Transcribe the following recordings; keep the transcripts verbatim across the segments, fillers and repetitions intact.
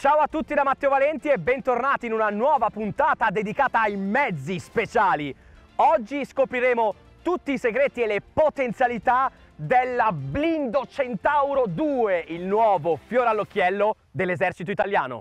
Ciao a tutti da Matteo Valenti e bentornati in una nuova puntata dedicata ai mezzi speciali. Oggi scopriremo tutti i segreti e le potenzialità della Blindo Centauro due, il nuovo fiore all'occhiello dell'esercito italiano.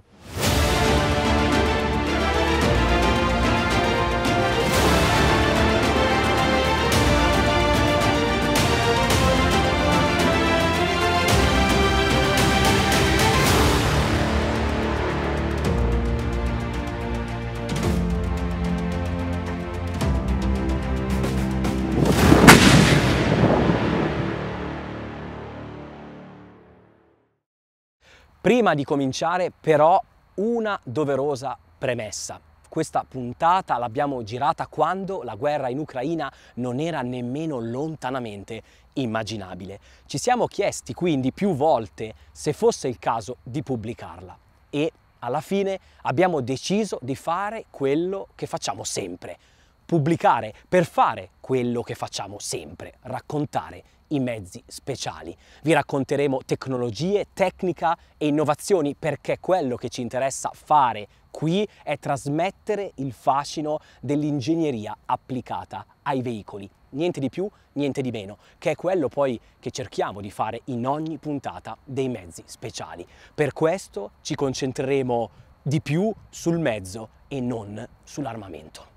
Prima di cominciare però una doverosa premessa. Questa puntata l'abbiamo girata quando la guerra in Ucraina non era nemmeno lontanamente immaginabile. Ci siamo chiesti quindi più volte se fosse il caso di pubblicarla e alla fine abbiamo deciso di fare quello che facciamo sempre. Pubblicare per fare quello che facciamo sempre, raccontare i mezzi speciali. Vi racconteremo tecnologie, tecnica e innovazioni perché quello che ci interessa fare qui è trasmettere il fascino dell'ingegneria applicata ai veicoli. Niente di più, niente di meno, che è quello poi che cerchiamo di fare in ogni puntata dei mezzi speciali. Per questo ci concentreremo di più sul mezzo e non sull'armamento.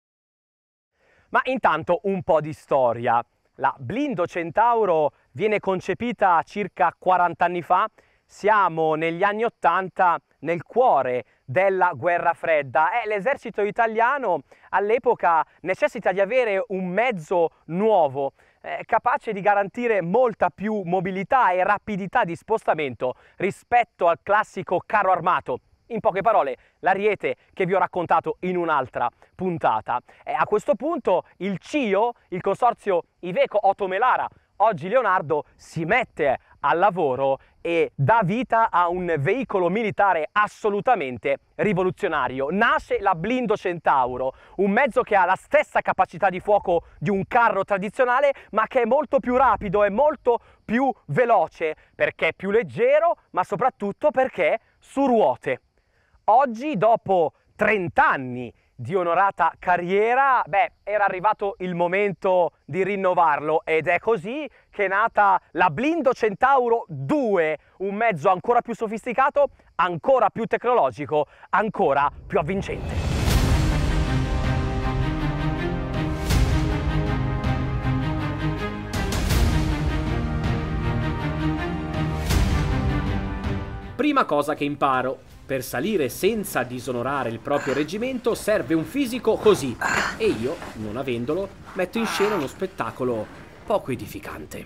Ma intanto un po' di storia. La Blindo Centauro viene concepita circa quaranta anni fa, siamo negli anni ottanta, nel cuore della guerra fredda e l'esercito italiano all'epoca necessita di avere un mezzo nuovo, eh, capace di garantire molta più mobilità e rapidità di spostamento rispetto al classico carro armato. In poche parole, l'Ariete che vi ho raccontato in un'altra puntata. E a questo punto il C I O, il consorzio Iveco Oto Melara, oggi Leonardo, si mette al lavoro e dà vita a un veicolo militare assolutamente rivoluzionario. Nasce la Blindo Centauro, un mezzo che ha la stessa capacità di fuoco di un carro tradizionale, ma che è molto più rapido e molto più veloce, perché è più leggero, ma soprattutto perché è su ruote. Oggi, dopo trenta anni di onorata carriera, beh, era arrivato il momento di rinnovarlo ed è così che è nata la Blindo Centauro due, un mezzo ancora più sofisticato, ancora più tecnologico, ancora più avvincente. Prima cosa che imparo. Per salire senza disonorare il proprio reggimento serve un fisico così e io, non avendolo, metto in scena uno spettacolo poco edificante.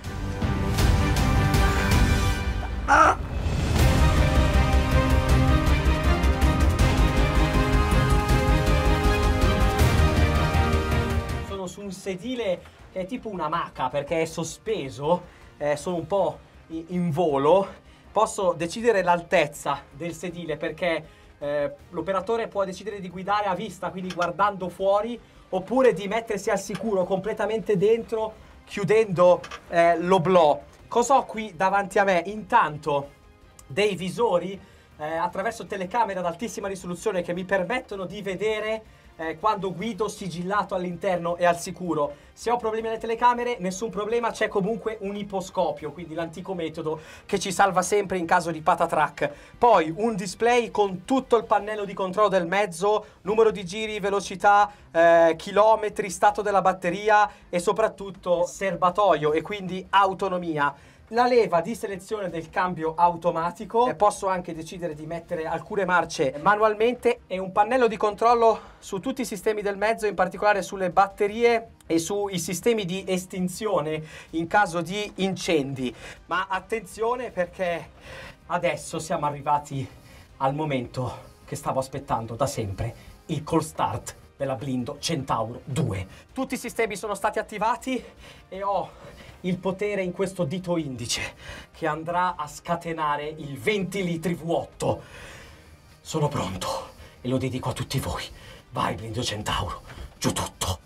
Sono su un sedile che è tipo un'amaca perché è sospeso, eh, sono un po' in volo. Posso decidere l'altezza del sedile perché eh, l'operatore può decidere di guidare a vista, quindi guardando fuori, oppure di mettersi al sicuro completamente dentro, chiudendo eh, l'oblò. Cosa ho qui davanti a me? Intanto dei visori eh, attraverso telecamere ad altissima risoluzione che mi permettono di vedere Eh, quando guido sigillato all'interno e al sicuro. Se ho problemi alle telecamere, nessun problema, c'è comunque un iposcopio, quindi l'antico metodo che ci salva sempre in caso di patatrack. Poi un display con tutto il pannello di controllo del mezzo, numero di giri, velocità, eh, chilometri, stato della batteria e soprattutto serbatoio e quindi autonomia. La leva di selezione del cambio automatico, e posso anche decidere di mettere alcune marce manualmente, e un pannello di controllo su tutti i sistemi del mezzo, in particolare sulle batterie e sui sistemi di estinzione in caso di incendi. Ma attenzione perché adesso siamo arrivati al momento che stavo aspettando da sempre, il cold start della Blindo Centauro due. Tutti i sistemi sono stati attivati e ho il potere in questo dito indice che andrà a scatenare il venti litri V otto. Sono pronto e lo dedico a tutti voi. Vai Blindo Centauro, giù tutto.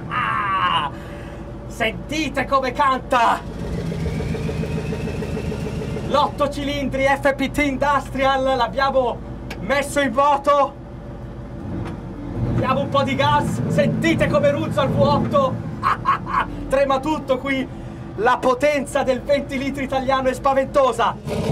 Sentite come canta! l'otto cilindri F P T Industrial, l'abbiamo messo in moto, diamo un po' di gas, sentite come ruzza il V otto, trema tutto qui, la potenza del venti litri italiano è spaventosa.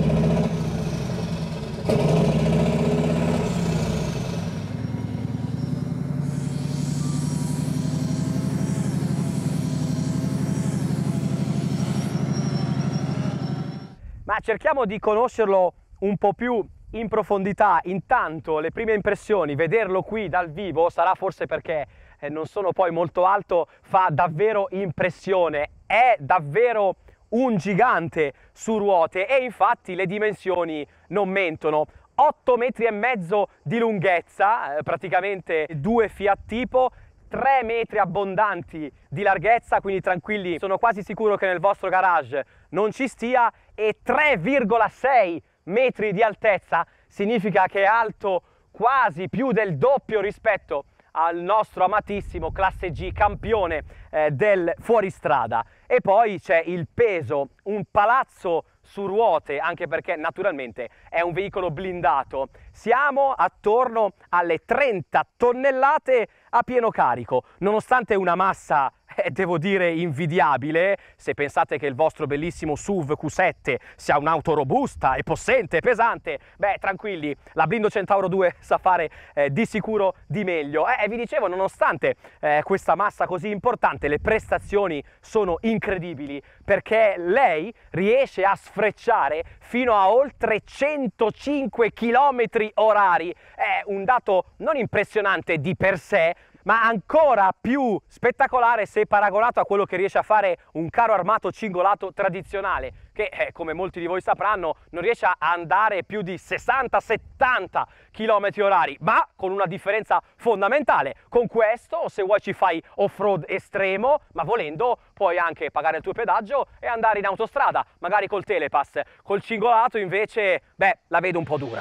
Ma cerchiamo di conoscerlo un po' più in profondità. Intanto le prime impressioni, vederlo qui dal vivo, sarà forse perché eh, non sono poi molto alto, fa davvero impressione, è davvero un gigante su ruote e infatti le dimensioni non mentono. otto metri e mezzo di lunghezza, eh, praticamente due Fiat Tipo, tre metri abbondanti di larghezza, quindi tranquilli, sono quasi sicuro che nel vostro garage non ci stia, e tre virgola sei metri di altezza, significa che è alto quasi più del doppio rispetto al nostro amatissimo classe G campione eh, del fuoristrada. E poi c'è il peso, un palazzo su ruote, anche perché naturalmente è un veicolo blindato. Siamo attorno alle trenta tonnellate a pieno carico, nonostante una massa eh, devo dire invidiabile. Se pensate che il vostro bellissimo S U V Q sette sia un'auto robusta e possente e pesante, beh tranquilli, la Blindo Centauro due sa fare eh, di sicuro di meglio. E eh, vi dicevo, nonostante eh, questa massa così importante, le prestazioni sono incredibili, perché lei riesce a sfrecciare fino a oltre centocinque chilometri orari. È un dato non impressionante di per sé, ma ancora più spettacolare se paragonato a quello che riesce a fare un carro armato cingolato tradizionale, che eh, come molti di voi sapranno non riesce a andare più di sessanta settanta chilometri orari, ma con una differenza fondamentale. Con questo, se vuoi, ci fai off-road estremo, ma volendo puoi anche pagare il tuo pedaggio e andare in autostrada, magari col Telepass. Col cingolato invece, beh, la vedo un po' dura.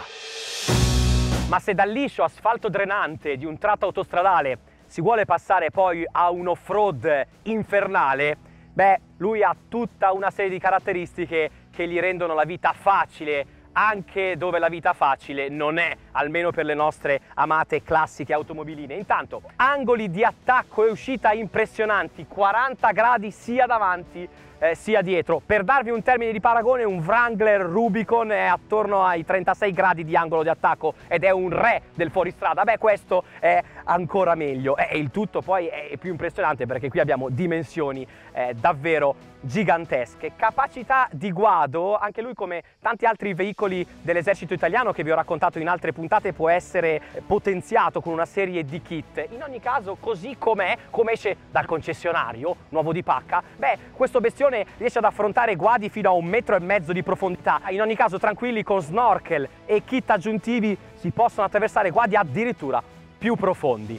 Ma se dal liscio asfalto drenante di un tratto autostradale si vuole passare poi a un off-road infernale, beh, lui ha tutta una serie di caratteristiche che gli rendono la vita facile, anche dove la vita facile non è, almeno per le nostre amate classiche automobiline. Intanto, angoli di attacco e uscita impressionanti, quaranta gradi sia davanti eh, sia dietro. Per darvi un termine di paragone, un Wrangler Rubicon è attorno ai trentasei gradi di angolo di attacco ed è un re del fuoristrada. Beh, questo è ancora meglio, e il tutto poi è più impressionante perché qui abbiamo dimensioni eh, davvero gigantesche. Capacità di guado, anche lui come tanti altri veicoli dell'esercito italiano che vi ho raccontato in altre puntate, può essere potenziato con una serie di kit. In ogni caso, così com'è, come esce dal concessionario nuovo di pacca, beh, questo bestione riesce ad affrontare guadi fino a un metro e mezzo di profondità. In ogni caso, tranquilli, con snorkel e kit aggiuntivi si possono attraversare guadi addirittura più profondi.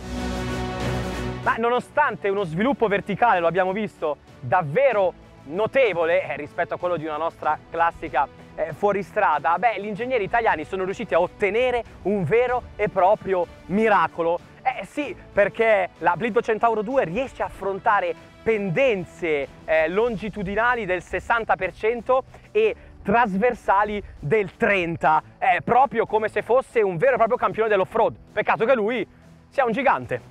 Ma nonostante uno sviluppo verticale, lo abbiamo visto, davvero notevole eh, rispetto a quello di una nostra classica eh, fuoristrada, beh, gli ingegneri italiani sono riusciti a ottenere un vero e proprio miracolo. Eh sì, perché la Blindo Centauro due riesce a affrontare pendenze eh, longitudinali del sessanta per cento e trasversali del trenta per cento, eh, proprio come se fosse un vero e proprio campione dell'off-road. Peccato che lui sia un gigante.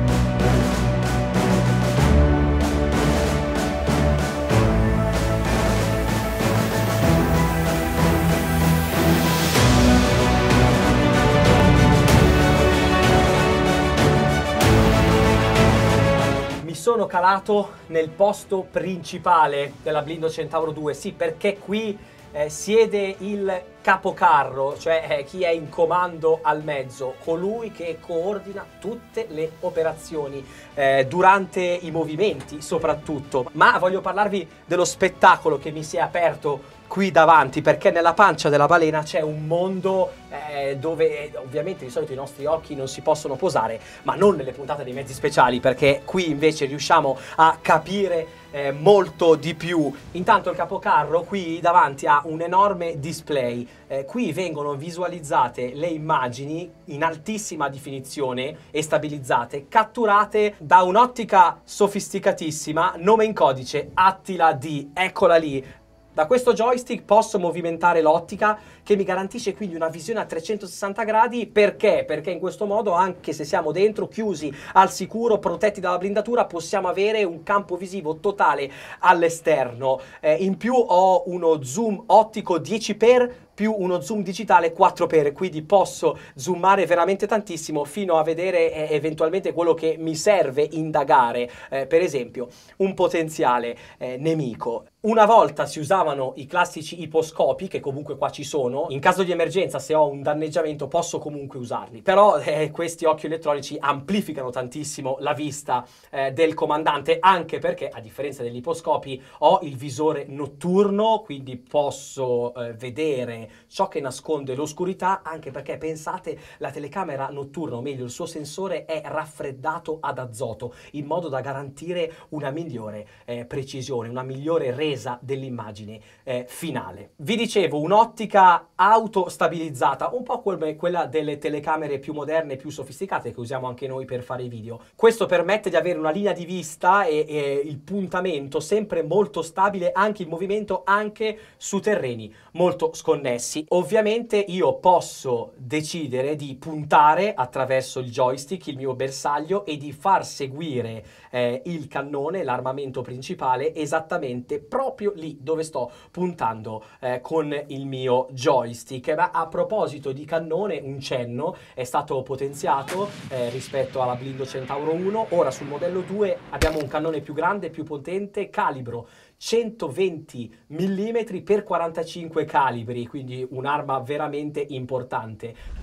Sono calato nel posto principale della Blindo Centauro due, sì, perché qui eh, siede il capocarro, cioè eh, chi è in comando al mezzo, colui che coordina tutte le operazioni eh, durante i movimenti soprattutto. Ma voglio parlarvi dello spettacolo che mi si è aperto qui davanti, perché nella pancia della balena c'è un mondo eh, dove eh, ovviamente di solito i nostri occhi non si possono posare, ma non nelle puntate dei mezzi speciali, perché qui invece riusciamo a capire eh, molto di più. Intanto il capocarro qui davanti ha un enorme display, eh, qui vengono visualizzate le immagini in altissima definizione e stabilizzate, catturate da un'ottica sofisticatissima, nome in codice Attila D, eccola lì. Da questo joystick posso movimentare l'ottica, che mi garantisce quindi una visione a trecentosessanta gradi. Perché? Perché in questo modo, anche se siamo dentro, chiusi al sicuro, protetti dalla blindatura, possiamo avere un campo visivo totale all'esterno. Eh, in più ho uno zoom ottico dieci per più uno zoom digitale quattro per, quindi posso zoomare veramente tantissimo fino a vedere eh, eventualmente quello che mi serve indagare, eh, per esempio un potenziale eh, nemico. Una volta si usavano i classici iposcopi, che comunque qua ci sono. In caso di emergenza, se ho un danneggiamento, posso comunque usarli. Però eh, questi occhi elettronici amplificano tantissimo la vista eh, del comandante, anche perché, a differenza degli iposcopi, ho il visore notturno, quindi posso eh, vedere ciò che nasconde l'oscurità, anche perché, pensate, la telecamera notturna, o meglio il suo sensore, è raffreddato ad azoto, in modo da garantire una migliore eh, precisione, una migliore resa dell'immagine eh, finale. Vi dicevo, un'ottica autostabilizzata, un po' come quella delle telecamere più moderne, più sofisticate, che usiamo anche noi per fare i video. Questo permette di avere una linea di vista e, e il puntamento sempre molto stabile, anche in movimento, anche su terreni molto sconnessi. Ovviamente io posso decidere di puntare attraverso il joystick il mio bersaglio e di far seguire eh, il cannone, l'armamento principale, esattamente proprio lì dove sto puntando eh, con il mio joystick. Ma a proposito di cannone, un cenno: è stato potenziato eh, rispetto alla Blindo Centauro uno. Ora sul modello due abbiamo un cannone più grande, più potente, calibro centoventi millimetri per quarantacinque calibri, quindi un'arma veramente importante.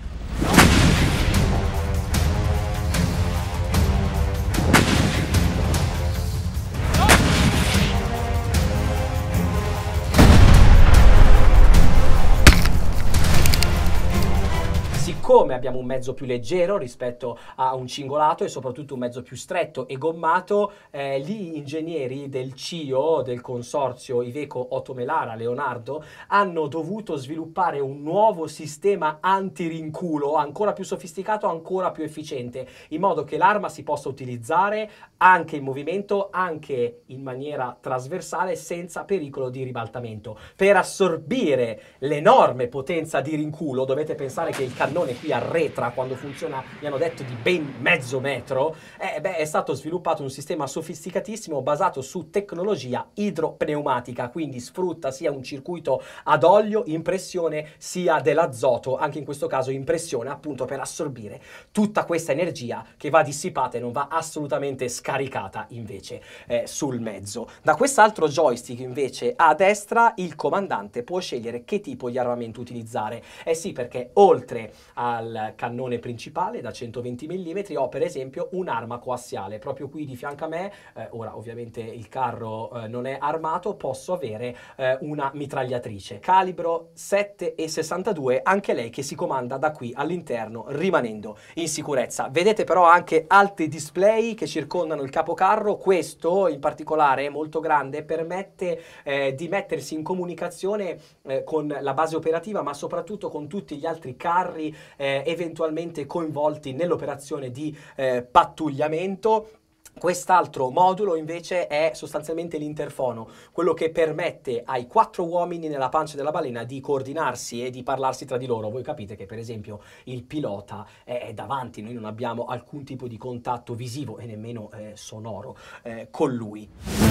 Siccome abbiamo un mezzo più leggero rispetto a un cingolato e soprattutto un mezzo più stretto e gommato, eh, gli ingegneri del C I O, del consorzio Iveco Oto Melara Leonardo, hanno dovuto sviluppare un nuovo sistema antirinculo ancora più sofisticato, ancora più efficiente, in modo che l'arma si possa utilizzare anche in movimento, anche in maniera trasversale, senza pericolo di ribaltamento. Per assorbire l'enorme potenza di rinculo, dovete pensare che il cannone qui arretra quando funziona, mi hanno detto, di ben mezzo metro. Eh, beh, è stato sviluppato un sistema sofisticatissimo basato su tecnologia idropneumatica, quindi sfrutta sia un circuito ad olio in pressione sia dell'azoto, anche in questo caso in pressione, appunto per assorbire tutta questa energia che va dissipata e non va assolutamente scaricata invece eh, sul mezzo. Da quest'altro joystick invece a destra il comandante può scegliere che tipo di armamento utilizzare. Eh sì, perché oltre al cannone principale da centoventi millimetri ho per esempio un'arma coassiale proprio qui di fianco a me. Eh, ora ovviamente il carro eh, non è armato, posso avere eh, una mitragliatrice calibro sette e sessantadue, anche lei che si comanda da qui all'interno rimanendo in sicurezza. Vedete però anche altri display che circondano il capocarro. Questo in particolare è molto grande, permette eh, di mettersi in comunicazione eh, con la base operativa, ma soprattutto con tutti gli altri carri eh, eventualmente coinvolti nell'operazione di eh, pattugliamento. Quest'altro modulo invece è sostanzialmente l'interfono, quello che permette ai quattro uomini nella pancia della balena di coordinarsi e di parlarsi tra di loro. Voi capite che per esempio il pilota è davanti, noi non abbiamo alcun tipo di contatto visivo e nemmeno eh, sonoro eh, con lui.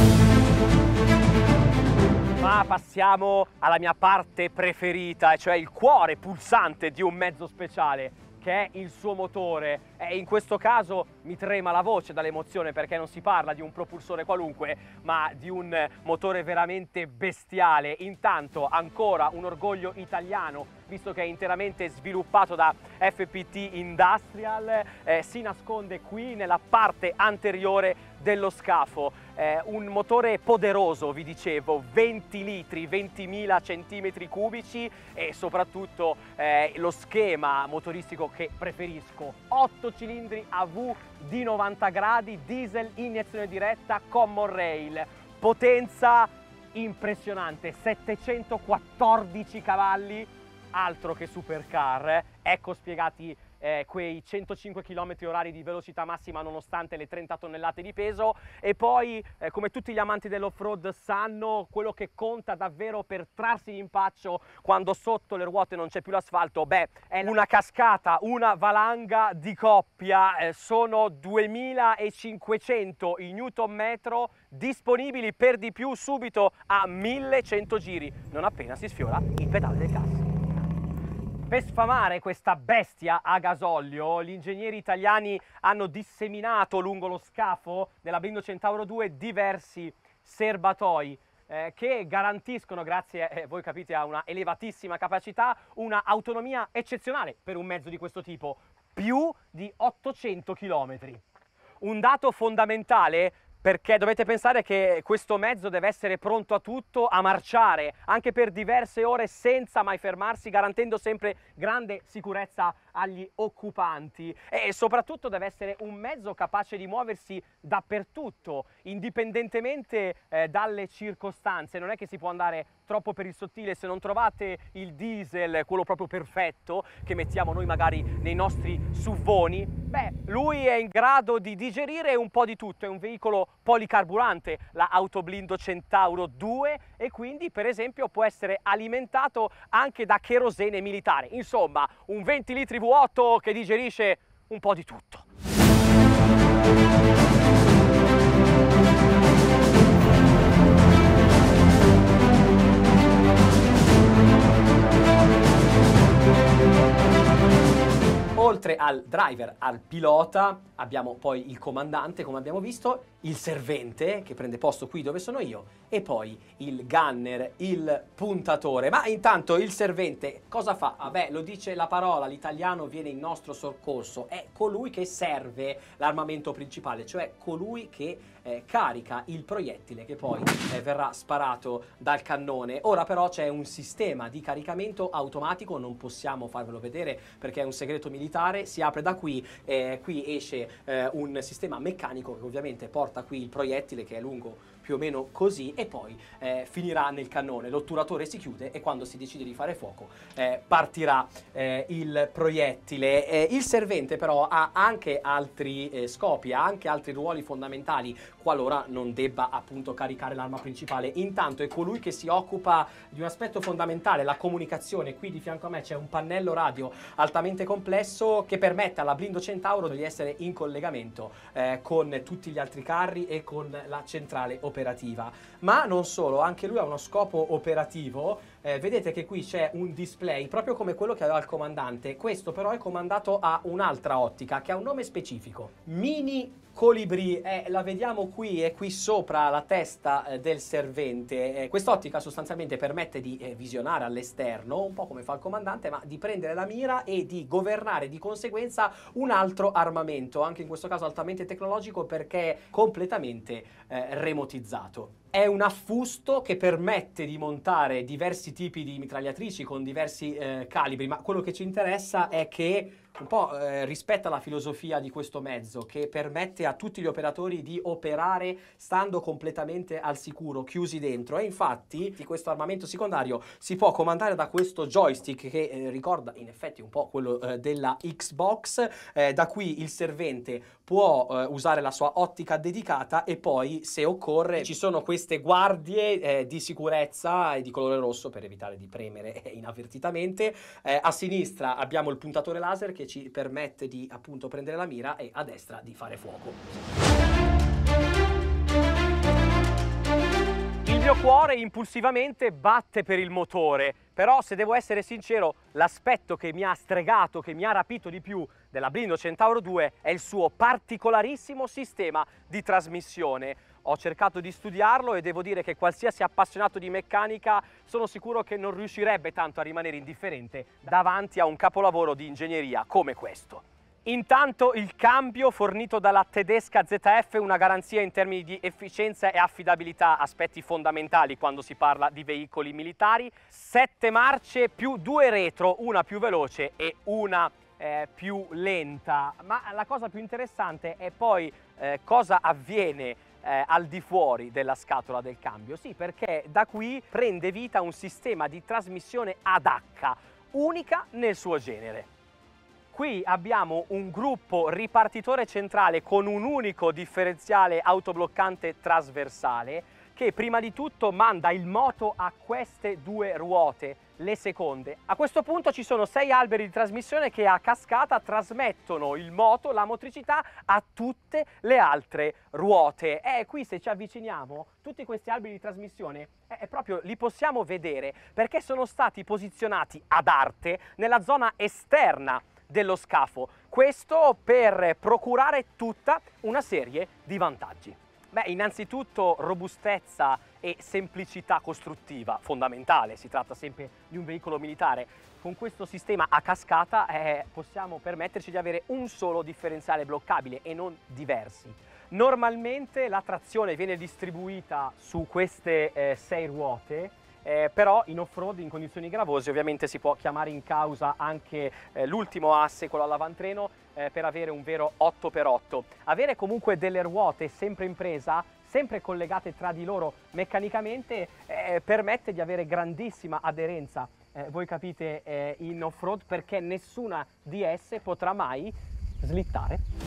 Ma passiamo alla mia parte preferita, cioè il cuore pulsante di un mezzo speciale, che è il suo motore. E in questo caso mi trema la voce dall'emozione, perché non si parla di un propulsore qualunque, ma di un motore veramente bestiale. Intanto ancora un orgoglio italiano, visto che è interamente sviluppato da F P T Industrial, eh, si nasconde qui nella parte anteriore dello scafo. Eh, un motore poderoso, vi dicevo, venti litri, ventimila centimetri cubici, e soprattutto eh, lo schema motoristico che preferisco: otto cilindri A V di novanta gradi, diesel, iniezione diretta, common rail, potenza impressionante, settecentoquattordici cavalli, altro che supercar. Eh. Ecco spiegati eh, quei centocinque chilometri orari di velocità massima nonostante le trenta tonnellate di peso. E poi, eh, come tutti gli amanti dell'off-road sanno, quello che conta davvero per trarsi d'impaccio quando sotto le ruote non c'è più l'asfalto, beh, è una cascata, una valanga di coppia. Eh, sono duemilacinquecento i newton metro disponibili, per di più subito a millecento giri, non appena si sfiora il pedale del gas. Per sfamare questa bestia a gasolio, gli ingegneri italiani hanno disseminato lungo lo scafo della Blindo Centauro due diversi serbatoi eh, che garantiscono, grazie, eh, voi capite, a una elevatissima capacità, una autonomia eccezionale per un mezzo di questo tipo, più di ottocento chilometri. Un dato fondamentale, perché dovete pensare che questo mezzo deve essere pronto a tutto, a marciare anche per diverse ore senza mai fermarsi, garantendo sempre grande sicurezza agli occupanti, e soprattutto deve essere un mezzo capace di muoversi dappertutto, indipendentemente eh, dalle circostanze. Non è che si può andare troppo per il sottile. Se non trovate il diesel, quello proprio perfetto che mettiamo noi magari nei nostri suvvoni, beh, lui è in grado di digerire un po' di tutto. È un veicolo policarburante, la Autoblindo Centauro due, e quindi per esempio può essere alimentato anche da cherosene militare. Insomma, un venti litri V otto che digerisce un po' di tutto. Oltre al driver, al pilota, abbiamo poi il comandante, come abbiamo visto, il servente, che prende posto qui dove sono io, e poi il gunner, il puntatore. Ma intanto il servente cosa fa? Vabbè, lo dice la parola, l'italiano viene in nostro soccorso. È colui che serve l'armamento principale, cioè colui che eh, carica il proiettile che poi eh, verrà sparato dal cannone. Ora però c'è un sistema di caricamento automatico, non possiamo farvelo vedere perché è un segreto militare. Si apre da qui, eh, qui esce eh, un sistema meccanico che ovviamente porta qui il proiettile, che è lungo più o meno così, e poi eh, finirà nel cannone. L'otturatore si chiude e quando si decide di fare fuoco eh, partirà eh, il proiettile. Eh, il servente però ha anche altri eh, scopi, ha anche altri ruoli fondamentali qualora non debba appunto caricare l'arma principale. Intanto è colui che si occupa di un aspetto fondamentale, la comunicazione. Qui di fianco a me c'è un pannello radio altamente complesso che permette alla Blindo Centauro di essere in collegamento eh, con tutti gli altri carri e con la centrale operativa. Ma non solo, anche lui ha uno scopo operativo. Eh, vedete che qui c'è un display proprio come quello che aveva il comandante. Questo però è comandato a un'altra ottica che ha un nome specifico: Mini Colibrì. Eh, la vediamo qui, è qui sopra la testa eh, del servente. Eh, quest'ottica sostanzialmente permette di eh, visionare all'esterno, un po' come fa il comandante, ma di prendere la mira e di governare di conseguenza un altro armamento, anche in questo caso altamente tecnologico perché è completamente eh, remotizzato. È un affusto che permette di montare diversi tipi di mitragliatrici con diversi eh, calibri, ma quello che ci interessa è che un po' eh, rispetta la filosofia di questo mezzo, che permette a tutti gli operatori di operare stando completamente al sicuro, chiusi dentro. E infatti questo armamento secondario si può comandare da questo joystick che eh, ricorda in effetti un po' quello eh, della Xbox. Eh, da qui il servente può eh, usare la sua ottica dedicata e poi, se occorre, ci sono queste guardie eh, di sicurezza e di colore rosso per evitare di premere inavvertitamente. Eh, a sinistra abbiamo il puntatore laser che ci permette di appunto prendere la mira, e a destra di fare fuoco. Il mio cuore impulsivamente batte per il motore, però se devo essere sincero, l'aspetto che mi ha stregato, che mi ha rapito di più della Blindo Centauro due è il suo particolarissimo sistema di trasmissione. Ho cercato di studiarlo e devo dire che qualsiasi appassionato di meccanica sono sicuro che non riuscirebbe tanto a rimanere indifferente davanti a un capolavoro di ingegneria come questo. Intanto il cambio fornito dalla tedesca Z F, una garanzia in termini di efficienza e affidabilità, aspetti fondamentali quando si parla di veicoli militari. Sette marce più due retro, una più veloce e una eh, più lenta. Ma la cosa più interessante è poi eh, cosa avviene Eh, al di fuori della scatola del cambio. Sì, perché da qui prende vita un sistema di trasmissione ad H, unica nel suo genere. Qui abbiamo un gruppo ripartitore centrale con un unico differenziale autobloccante trasversale che prima di tutto manda il moto a queste due ruote, le seconde. A questo punto ci sono sei alberi di trasmissione che a cascata trasmettono il moto, la motricità, a tutte le altre ruote. E qui, se ci avviciniamo, tutti questi alberi di trasmissione eh, proprio li possiamo vedere perché sono stati posizionati ad arte nella zona esterna dello scafo. Questo per procurare tutta una serie di vantaggi. Beh, innanzitutto robustezza e semplicità costruttiva, fondamentale, si tratta sempre di un veicolo militare. Con questo sistema a cascata eh, possiamo permetterci di avere un solo differenziale bloccabile e non diversi. Normalmente la trazione viene distribuita su queste eh, sei ruote, Eh, però in off-road, in condizioni gravose, ovviamente si può chiamare in causa anche eh, l'ultimo asse, quello all'avantreno, eh, per avere un vero otto per otto. Avere comunque delle ruote sempre in presa, sempre collegate tra di loro meccanicamente, eh, permette di avere grandissima aderenza, eh, voi capite, eh, in off-road, perché nessuna di esse potrà mai slittare.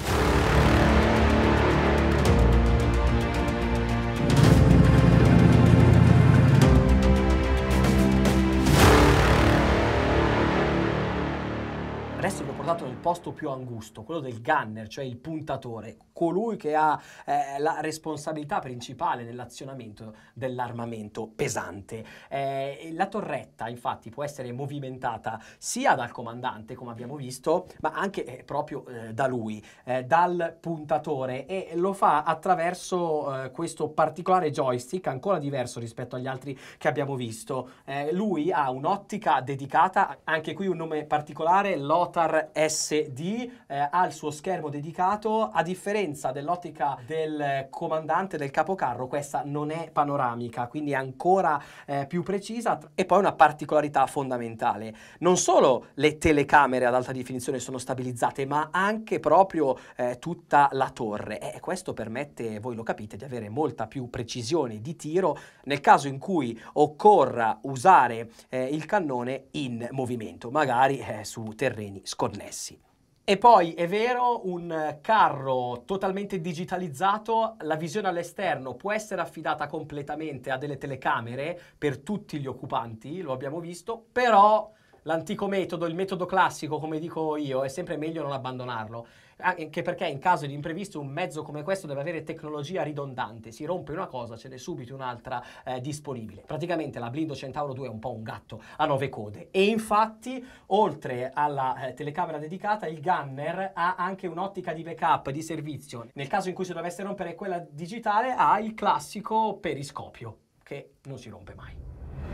Adesso vi ho portato nel posto più angusto, quello del gunner, cioè il puntatore, colui che ha eh, la responsabilità principale nell'azionamento dell'armamento pesante. Eh, la torretta, infatti, può essere movimentata sia dal comandante, come abbiamo visto, ma anche eh, proprio eh, da lui, eh, dal puntatore, e lo fa attraverso eh, questo particolare joystick, ancora diverso rispetto agli altri che abbiamo visto. Eh, lui ha un'ottica dedicata, anche qui un nome particolare, Lothar S D, eh, ha il suo schermo dedicato. A differenza dell'ottica del comandante, del capocarro, questa non è panoramica, quindi è ancora eh, più precisa. E poi una particolarità fondamentale: non solo le telecamere ad alta definizione sono stabilizzate, ma anche proprio eh, tutta la torre, e questo permette, voi lo capite, di avere molta più precisione di tiro nel caso in cui occorra usare eh, il cannone in movimento, magari eh, su terreni sconnessi. E poi è vero, un carro totalmente digitalizzato, la visione all'esterno può essere affidata completamente a delle telecamere per tutti gli occupanti, lo abbiamo visto, però l'antico metodo, il metodo classico, come dico io, è sempre meglio non abbandonarlo, anche perché in caso di imprevisto un mezzo come questo deve avere tecnologia ridondante. Si rompe una cosa, ce n'è subito un'altra eh, disponibile. Praticamente la Blindo Centauro due è un po' un gatto a nove code, e infatti oltre alla eh, telecamera dedicata, il gunner ha anche un'ottica di backup, di servizio. Nel caso in cui si dovesse rompere quella digitale, ha il classico periscopio che non si rompe mai.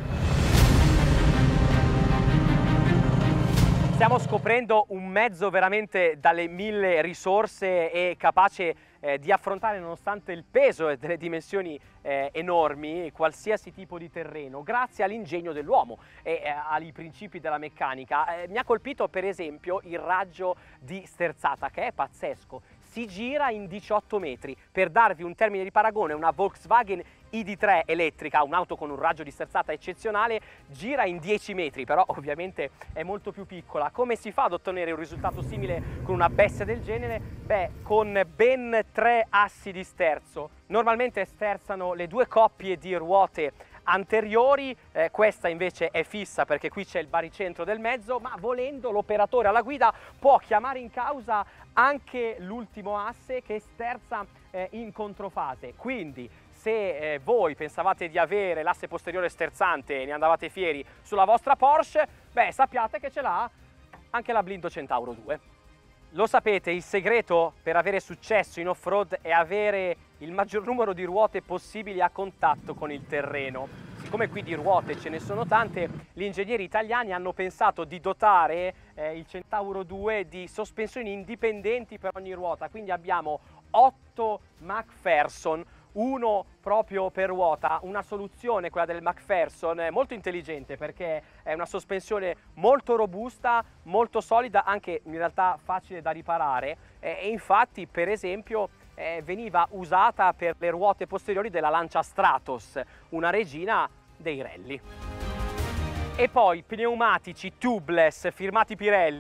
Stiamo scoprendo un mezzo veramente dalle mille risorse e capace eh, di affrontare, nonostante il peso e delle dimensioni eh, enormi, qualsiasi tipo di terreno, grazie all'ingegno dell'uomo e eh, ai principi della meccanica. Eh, mi ha colpito per esempio il raggio di sterzata, che è pazzesco. Si gira in diciotto metri. Per darvi un termine di paragone, una Volkswagen I D tre elettrica, un'auto con un raggio di sterzata eccezionale, gira in dieci metri, però ovviamente è molto più piccola. Come si fa ad ottenere un risultato simile con una bestia del genere? Beh, con ben tre assi di sterzo. Normalmente sterzano le due coppie di ruote anteriori, eh, questa invece è fissa perché qui c'è il baricentro del mezzo, ma volendo l'operatore alla guida può chiamare in causa anche l'ultimo asse che sterza eh, in controfase. Quindi se eh, voi pensavate di avere l'asse posteriore sterzante e ne andavate fieri sulla vostra Porsche, beh, sappiate che ce l'ha anche la Blindo Centauro due. Lo sapete, il segreto per avere successo in off-road è avere il maggior numero di ruote possibili a contatto con il terreno. Siccome qui di ruote ce ne sono tante, gli ingegneri italiani hanno pensato di dotare eh, il Centauro due di sospensioni indipendenti per ogni ruota. Quindi abbiamo otto McPherson, uno proprio per ruota, una soluzione, quella del McPherson, molto intelligente perché è una sospensione molto robusta, molto solida, anche in realtà facile da riparare, e infatti per esempio eh, veniva usata per le ruote posteriori della Lancia Stratos, una regina dei rally. E poi pneumatici tubeless firmati Pirelli,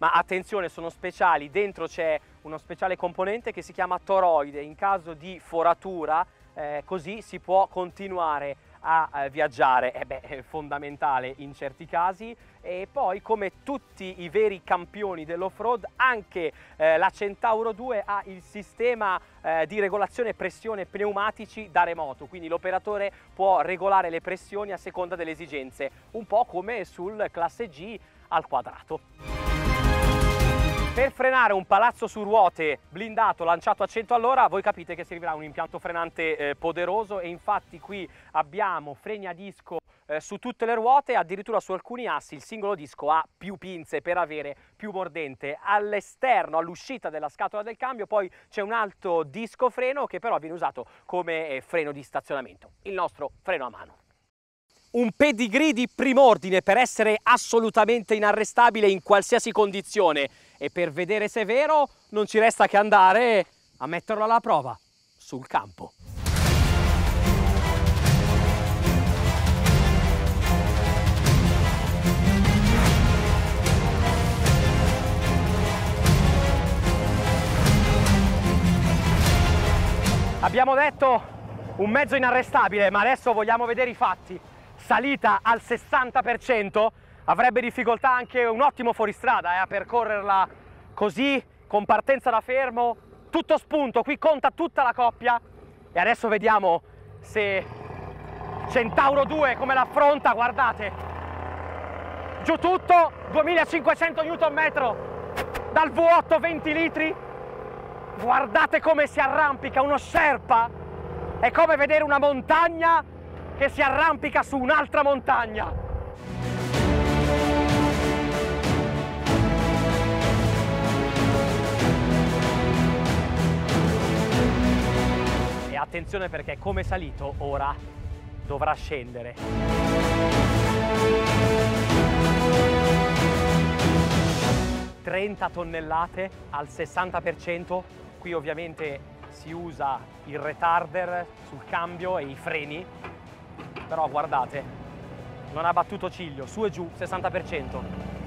ma attenzione, sono speciali, dentro c'è uno speciale componente che si chiama toroide. In caso di foratura eh, così si può continuare a eh, viaggiare, eh beh, è fondamentale in certi casi. E poi, come tutti i veri campioni dell'off-road, anche eh, la Centauro due ha il sistema eh, di regolazione pressione pneumatici da remoto, quindi l'operatore può regolare le pressioni a seconda delle esigenze, un po' come sul classe G al quadrato. Per frenare un palazzo su ruote blindato lanciato a cento all'ora, voi capite che servirà un impianto frenante eh, poderoso, e infatti qui abbiamo freni a disco eh, su tutte le ruote, addirittura su alcuni assi il singolo disco ha più pinze per avere più mordente. All'esterno, all'uscita della scatola del cambio, poi c'è un alto disco freno che però viene usato come eh, freno di stazionamento, il nostro freno a mano. Un pedigree di prim'ordine per essere assolutamente inarrestabile in qualsiasi condizione, e per vedere se è vero non ci resta che andare a metterlo alla prova sul campo. Abbiamo detto un mezzo inarrestabile, ma adesso vogliamo vedere i fatti. Salita al sessanta per cento, avrebbe difficoltà anche un ottimo fuoristrada eh, a percorrerla così, con partenza da fermo, tutto spunto, qui conta tutta la coppia. E adesso vediamo se Centauro due come l'affronta. Guardate, giù tutto, duemilacinquecento newton metro dal V otto, venti litri. Guardate come si arrampica, uno Sherpa, è come vedere una montagna che si arrampica su un'altra montagna. E attenzione, perché come salito ora dovrà scendere. trenta tonnellate al sessanta per cento, qui ovviamente si usa il retarder sul cambio e i freni, però guardate, non ha battuto ciglio, su e giù, sessanta per cento.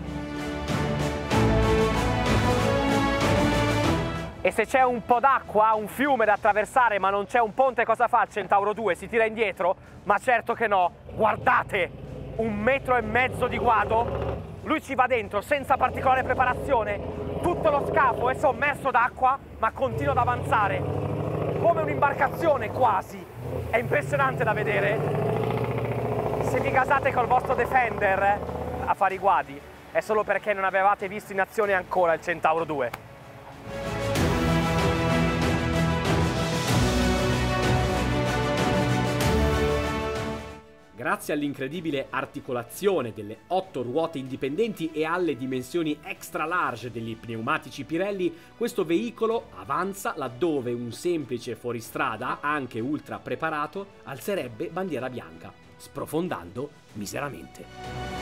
E se c'è un po' d'acqua, un fiume da attraversare, ma non c'è un ponte, cosa fa il Centauro due? Si tira indietro? Ma certo che no! Guardate, un metro e mezzo di guado, lui ci va dentro senza particolare preparazione, tutto lo scafo è sommerso d'acqua, ma continua ad avanzare, come un'imbarcazione quasi. È impressionante da vedere. Se vi gasate col vostro Defender a fare i guadi, è solo perché non avevate visto in azione ancora il Centauro due. Grazie all'incredibile articolazione delle otto ruote indipendenti e alle dimensioni extra large degli pneumatici Pirelli, questo veicolo avanza laddove un semplice fuoristrada, anche ultra preparato, alzerebbe bandiera bianca, sprofondando miseramente.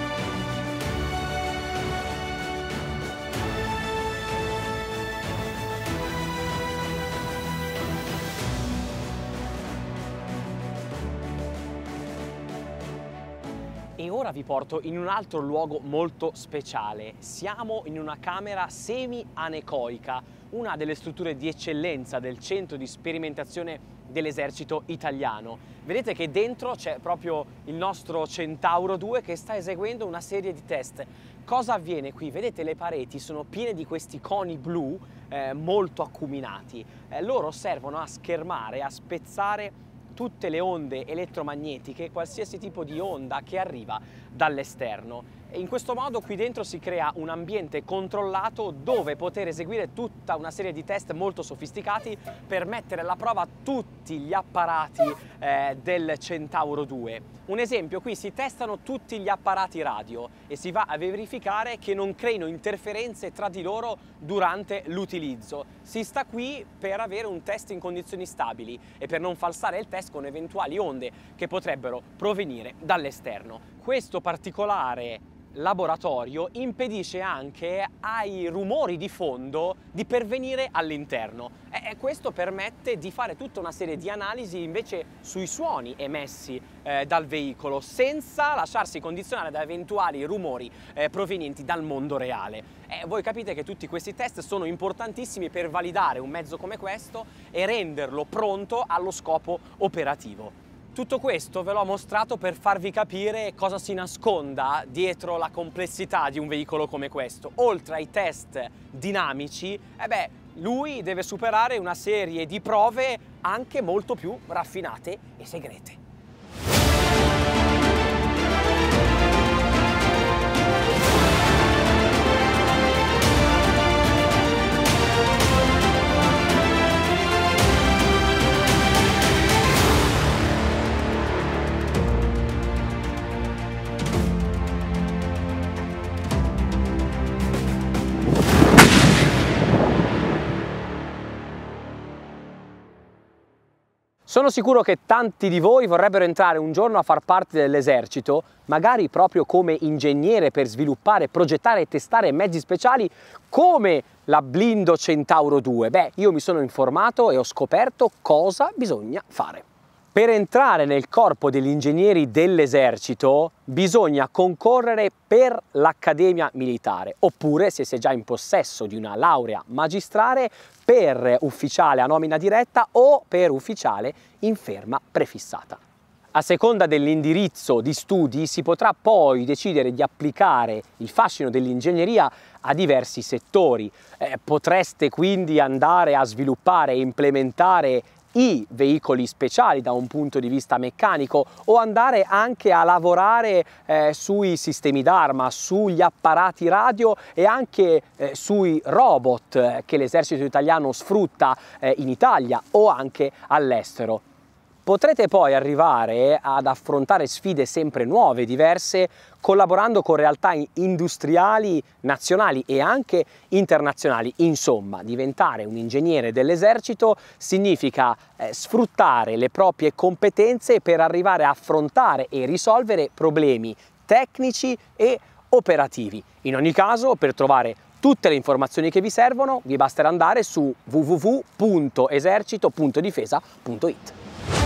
E ora vi porto in un altro luogo molto speciale. Siamo in una camera semi-anecoica, una delle strutture di eccellenza del centro di sperimentazione dell'esercito italiano. Vedete che dentro c'è proprio il nostro Centauro due che sta eseguendo una serie di test. Cosa avviene qui? Vedete, le pareti sono piene di questi coni blu eh, molto acuminati. Eh, loro servono a schermare, a spezzare tutte le onde elettromagnetiche, qualsiasi tipo di onda che arriva dall'esterno. E in questo modo qui dentro si crea un ambiente controllato dove poter eseguire tutta una serie di test molto sofisticati per mettere alla prova tutti gli apparati eh, del Centauro due. Un esempio: qui si testano tutti gli apparati radio e si va a verificare che non creino interferenze tra di loro durante l'utilizzo. Si sta qui per avere un test in condizioni stabili e per non falsare il test con eventuali onde che potrebbero provenire dall'esterno. Questo particolare laboratorio impedisce anche ai rumori di fondo di pervenire all'interno e questo permette di fare tutta una serie di analisi invece sui suoni emessi eh, dal veicolo senza lasciarsi condizionare da eventuali rumori eh, provenienti dal mondo reale. E voi capite che tutti questi test sono importantissimi per validare un mezzo come questo e renderlo pronto allo scopo operativo. Tutto questo ve l'ho mostrato per farvi capire cosa si nasconda dietro la complessità di un veicolo come questo. Oltre ai test dinamici, eh beh, lui deve superare una serie di prove anche molto più raffinate e segrete. Sono sicuro che tanti di voi vorrebbero entrare un giorno a far parte dell'esercito, magari proprio come ingegnere per sviluppare, progettare e testare mezzi speciali come la Blindo Centauro due. Beh, io mi sono informato e ho scoperto cosa bisogna fare. Per entrare nel corpo degli ingegneri dell'esercito bisogna concorrere per l'Accademia Militare, oppure, se si è già in possesso di una laurea magistrale, per ufficiale a nomina diretta o per ufficiale in ferma prefissata. A seconda dell'indirizzo di studi si potrà poi decidere di applicare il fascino dell'ingegneria a diversi settori. Eh, potreste quindi andare a sviluppare e implementare i veicoli speciali da un punto di vista meccanico o andare anche a lavorare eh, sui sistemi d'arma, sugli apparati radio e anche eh, sui robot eh, che l'esercito italiano sfrutta eh, in Italia o anche all'estero. Potrete poi arrivare ad affrontare sfide sempre nuove, diverse, collaborando con realtà industriali nazionali e anche internazionali. Insomma, diventare un ingegnere dell'esercito significa eh, sfruttare le proprie competenze per arrivare a affrontare e risolvere problemi tecnici e operativi. In ogni caso, per trovare tutte le informazioni che vi servono, vi basterà andare su w w w punto esercito punto difesa punto it.